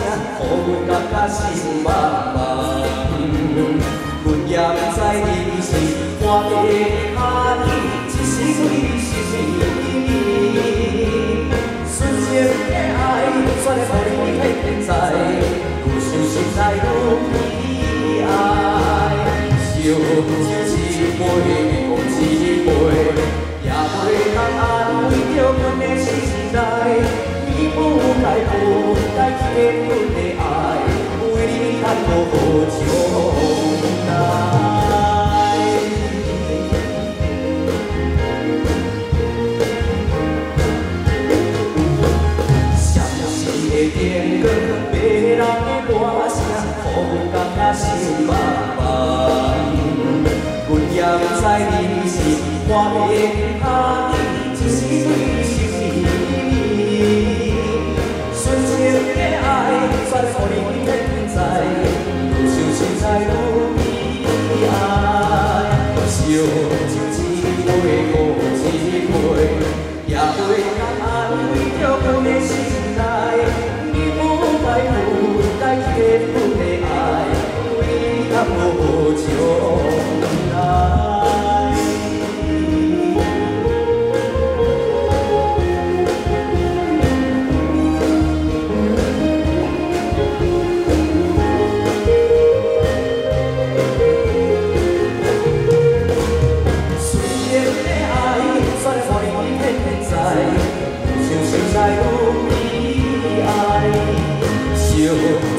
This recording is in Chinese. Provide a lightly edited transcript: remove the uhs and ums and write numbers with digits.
予阮感觉心茫茫。阮也不知你是花白的哈尼，一时为什么？纯情的爱，选来予你现在，愈想心内愈悲哀。烧酒一杯，讲一杯，也袂当安慰着阮的心内。你不该不该欠阮的爱，为你叹落雨将来。闪烁的电光，迷人的歌声，予阮感觉心茫茫。阮也不知你是花白的哈尼，一时为什么？纯情的爱，选予你现在，愈想心内愈悲哀。烧酒一杯，搁一杯，也袂当安慰着阮的心内。你不该欠阮的爱，为你叹落雨将来。心内愈悲哀，烧